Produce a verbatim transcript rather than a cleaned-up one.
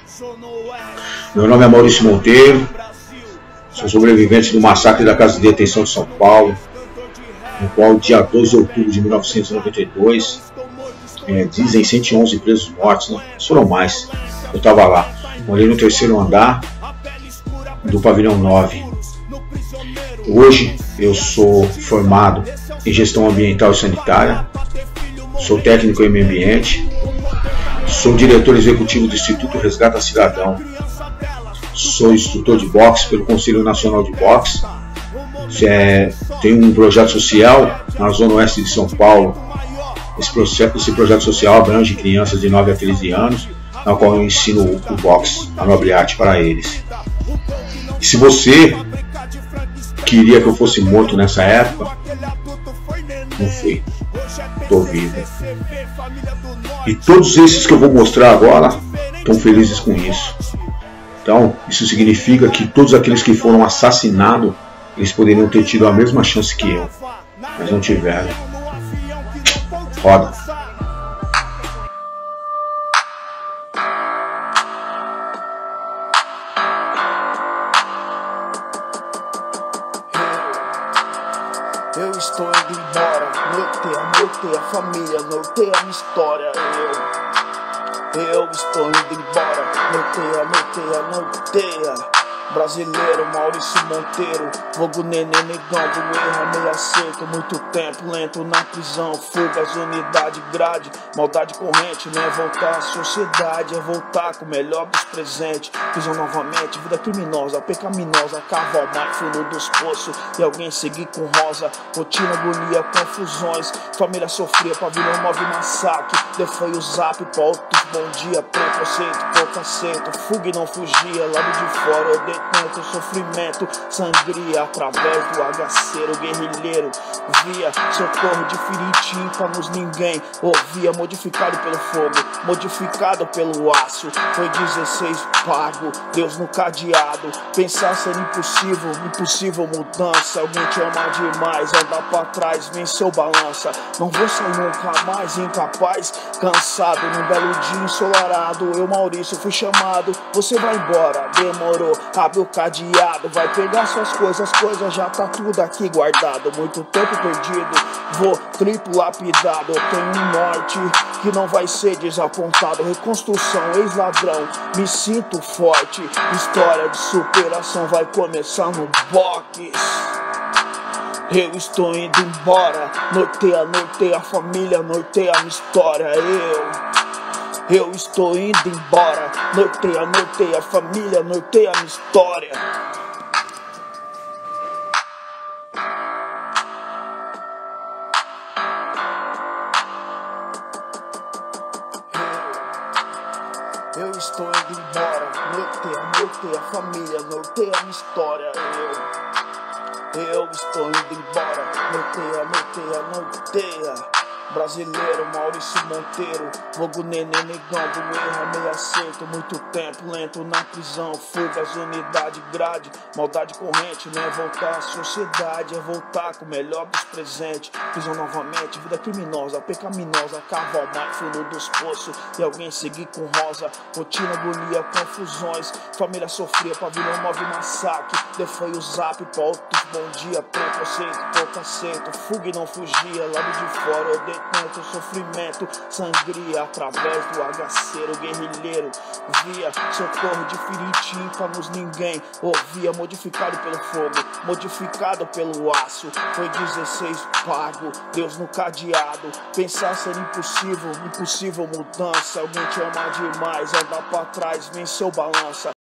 Meu nome é Maurício Monteiro, sou sobrevivente do massacre da Casa de Detenção de São Paulo, no qual, dia dois de outubro de mil novecentos e noventa e dois, é, dizem cento e onze presos mortos, né? Foram mais. Eu estava lá, morei no terceiro andar do pavilhão nove. Hoje eu sou formado em gestão ambiental e sanitária, sou técnico em meio ambiente, sou diretor executivo do Instituto Resgata Cidadão, sou instrutor de boxe pelo Conselho Nacional de Boxe, é, tenho um projeto social na Zona Oeste de São Paulo. Esse, processo, esse projeto social abrange crianças de nove a treze anos, na qual eu ensino o boxe, a nobre arte, para eles. E se você queria que eu fosse morto nessa época, não fui, estou vivo. E todos esses que eu vou mostrar agora estão felizes com isso. Então, isso significa que todos aqueles que foram assassinados, eles poderiam ter tido a mesma chance que eu, mas não tiveram. Roda. Eu estou indo embora, norteia, norteia a família, norteia a minha história. Eu, eu estou indo embora, norteia, norteia, norteia. Brasileiro, Maurício Monteiro, vulgo neném negão do erro, meio acerto, muito tempo lento na prisão, fugas, unidade grade, maldade corrente, não é voltar à sociedade, é voltar com o melhor dos presentes, prisão novamente, vida criminosa, pecaminosa, cavalmar, fundo dos poços, e alguém seguir com rosa, rotina, agonia, confusões, família sofria, pavilhão move massacre, defoi o zap pra outros, bom dia, preconceito, pouco aceito, fuga e não fugia, lado de fora, eu detento sofrimento, sangria através do agaceiro guerrilheiro, via socorro de ferir tímpanos, ninguém ouvia, modificado pelo fogo, modificado pelo aço, foi dezesseis pago, Deus no cadeado, pensar ser impossível, impossível mudança, alguém te ama demais, andar pra trás, venceu balança, não vou sair nunca mais, incapaz, cansado, num belo dia ensolarado, eu Maurício fui chamado, você vai embora, demorou, abre o cadeado, vai pegar suas coisas, as coisas já tá tudo aqui guardado, muito tempo perdido, vou triplo lapidado, eu tenho um norte que não vai ser desapontado, reconstrução, ex-ladrão, me sinto forte, história de superação vai começar no box. Eu estou indo embora, norteia, norteia a família, norteia a minha história, eu Eu estou indo embora, norteia, norteia a família, norteia a minha história. Eu, eu estou indo embora, norteia, norteia a família, norteia a minha história. Eu, eu estou indo embora, norteia, norteia, norteia. Brasileiro, Maurício Monteiro, vulgo neném negão do erro, meio acerto, muito tempo lento na prisão, fugas, unidade grade, maldade corrente, não é voltar à sociedade, é voltar com o melhor dos presentes, prisão novamente, vida criminosa, pecaminosa, cavalmar, fundo dos poços, e alguém seguir com rosa, rotina, agonia, confusões, família sofria, pavilhão move massacre, defoi o zap pra outros, bom dia, preconceito, pouco aceito, fuga e não fugia, lado de fora, eu detento sofrimento, sangria através do agaceiro guerrilheiro, via socorro de ferir tímpanos, ninguém ouvia, modificado pelo fogo, modificado pelo aço, foi dezesseis pago, Deus no cadeado, pensar ser impossível, impossível mudança, alguém te ama demais, andar pra trás, venceu balança.